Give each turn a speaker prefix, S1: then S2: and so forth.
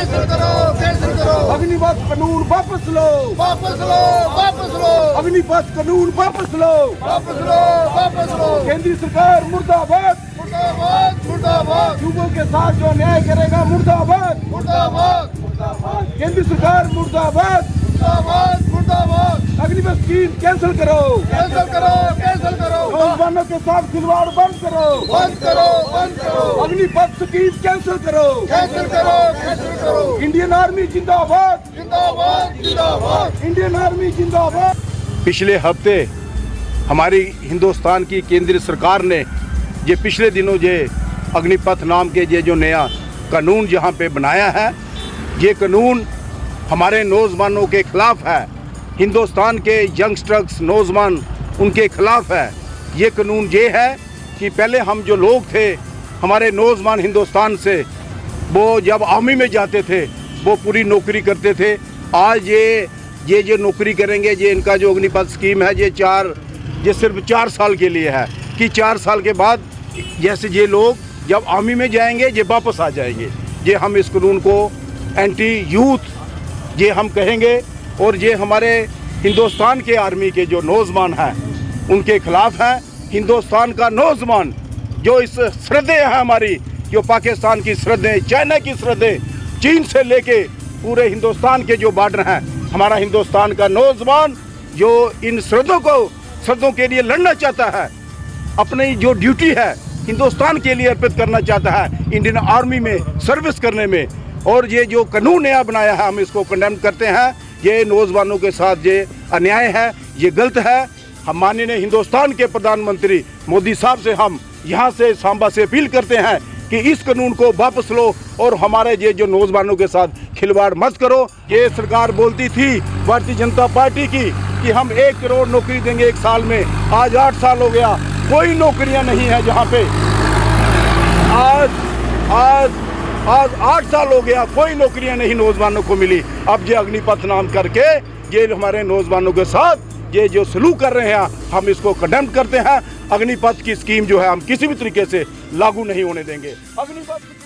S1: Cancel करो, cancel करो।
S2: अग्निपथ कानून वापस लो,
S1: वापस लो, वापस लो,
S2: अग्निपथ कानून वापस लो,
S1: वापस लो, वापस लो।
S2: केंद्रीय सरकार मुर्दाबाद,
S1: मुर्दाबाद, मुर्दाबाद,
S2: युवाओं के साथ जो अन्याय करेगा मुर्दाबाद,
S1: मुर्दाबाद,
S2: केंद्रीय सरकार मुर्दाबाद।
S1: मुर्दाबाद, मुर्दाबाद।
S2: अग्निपथ स्कीम कैंसिल करो,
S1: कैंसिल करो, कैंसिल करो।
S2: नौजवानों के साथ खिलवाड़ बंद करो,
S1: बंद करो, बंद करो।
S2: अग्निपथ स्कीम कैंसिल करो,
S1: कैंसिल करो, कैंसिल करो।
S2: इंडियन आर्मी जिंदाबाद,
S1: जिंदाबाद, जिंदाबाद।
S2: इंडियन आर्मी जिंदाबाद।
S3: पिछले हफ्ते हमारी हिंदुस्तान की केंद्रीय सरकार ने ये पिछले दिनों ये अग्निपथ नाम के ये जो नया कानून जहाँ पे बनाया है, ये कानून हमारे नौजवानों के खिलाफ है, हिंदुस्तान के यंगस्टर्स नौजवान उनके खिलाफ है। ये कानून ये है कि पहले हम जो लोग थे, हमारे नौजवान हिंदुस्तान से, वो जब आर्मी में जाते थे वो पूरी नौकरी करते थे। आज ये जो नौकरी करेंगे, ये इनका जो अग्निपथ स्कीम है, ये सिर्फ 4 साल के लिए है कि 4 साल के बाद जैसे ये लोग जब आर्मी में जाएंगे ये वापस आ जाएंगे। ये हम इस कानून को एंटी यूथ ये हम कहेंगे, और ये हमारे हिंदुस्तान के आर्मी के जो नौजवान हैं उनके खिलाफ है। हिंदुस्तान का नौजवान जो इस सरहदें हैं हमारी, जो पाकिस्तान की सरहदें, चाइना की सरहदें, चीन से लेके पूरे हिंदुस्तान के जो बॉर्डर हैं, हमारा हिंदुस्तान का नौजवान जो इन सरहदों के लिए लड़ना चाहता है, अपनी जो ड्यूटी है हिंदुस्तान के लिए अर्पित करना चाहता है, इंडियन आर्मी में सर्विस करने में। और ये जो कानून नया बनाया है हम इसको कंडेम करते हैं। ये नौजवानों के साथ ये अन्याय है, ये गलत है। हम माननीय हिंदुस्तान के प्रधानमंत्री मोदी साहब से हम यहाँ से सांबा से अपील करते हैं कि इस कानून को वापस लो और हमारे ये जो नौजवानों के साथ खिलवाड़ मत करो। ये सरकार बोलती थी भारतीय जनता पार्टी की कि हम 1 करोड़ नौकरी देंगे 1 साल में। आज 8 साल हो गया, कोई नौकरियां नहीं है जहाँ पे। आज 8 साल हो गया, कोई नौकरियां नहीं नौजवानों को मिली। अब ये अग्निपथ नाम करके ये हमारे नौजवानों के साथ ये जो सलूक कर रहे हैं, हम इसको कंडेम करते हैं। अग्निपथ की स्कीम जो है हम किसी भी तरीके से लागू नहीं होने देंगे। अग्निपथ